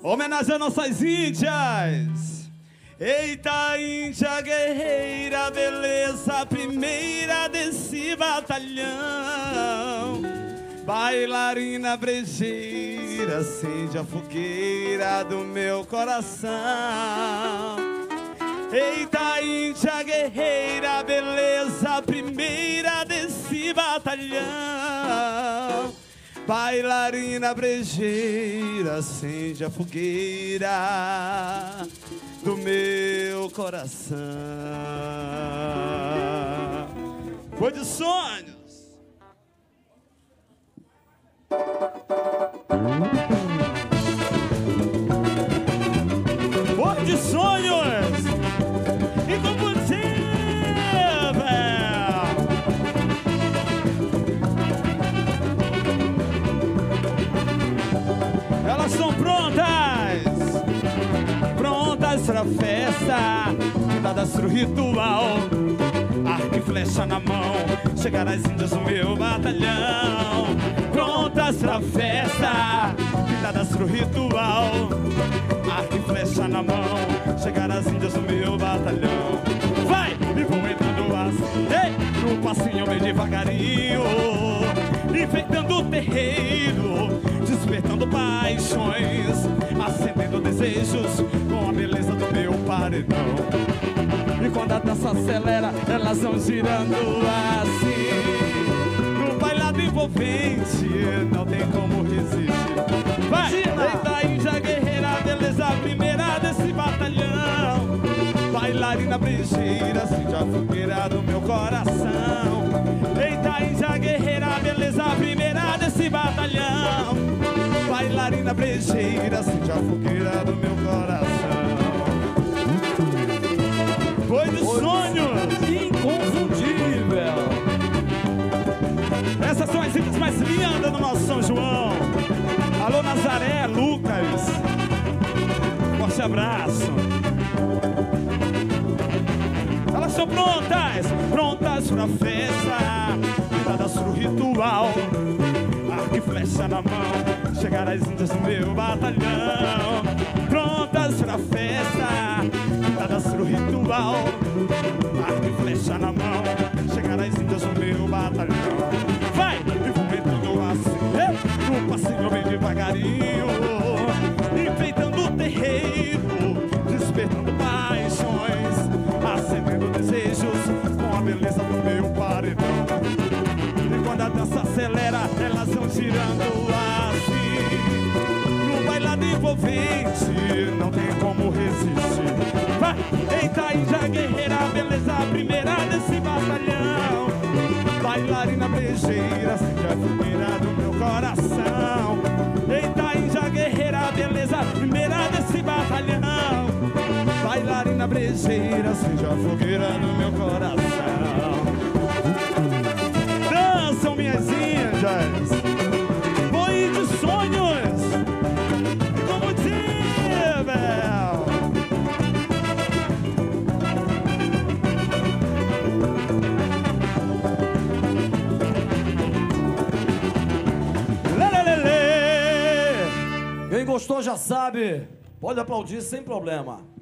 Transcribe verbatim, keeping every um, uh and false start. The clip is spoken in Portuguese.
Homenagem a nossas índias. Eita, índia guerreira, beleza, primeira desse batalhão. Bailarina brejeira, acende a fogueira do meu coração. Eita, índia guerreira, beleza, primeira desse batalhão. Bailarina brejeira, acende a fogueira do meu coração. Foi de sonhos. Foi de sonhos. Incompatível. Elas são prontas. Prontas pra festa, dadas pro ritual. Arco e flecha na mão, chegar as índias no meu batalhão. Prontas pra festa, dadas pro ritual. Arco e flecha na mão, chegar as índias no meu batalhão. Vai! E vou entrando assim, ei, no passinho bem devagarinho, enfeitando o terreiro, despertando paixões, acendendo desejos com a beleza do meu paredão. E quando a dança acelera, elas vão girando assim, no bailado envolvente, não tem como resistir. Vai! Eita, índia guerreira, beleza, primeira desse batalhão. Bailarina brejeira, acende a fogueira do meu coração. Eita, índia guerreira, beleza, primeira desse batalhão. Bailarina brejeira, acende a fogueira do meu coração. Foi de sonhos. Inconfundível. Essas são as índias mais lindas do nosso São João. Alô, Nazaré, Lucas. Forte abraço. Elas são prontas, prontas pra festa, dadas pro ritual. Arco e flecha na mão, chegar as índias no meu batalhão. Prontas pra festa, dadas pro ritual. Arco e flecha na mão, chegar as índias no meu batalhão. Vai! E vou entrando assim, no passinho bem devagarinho, enfeitando o terreiro, despertando paixões, acendendo desejos com a beleza do meu paredão. E quando a dança acelera, elas vão girando assim, no bailado envolvente, não tem como resistir. Vai! Eita, índia guerreira, beleza, primeira desse batalhão. Bailarina brejeira, acende a fogueira do meu coração. Eita, índia guerreira, beleza, primeira desse batalhão. Bailarina brejeira, acende a fogueira do meu coração. Dançam minhas índias, foi de sonhos, incomutível. Quem gostou já sabe, pode aplaudir sem problema.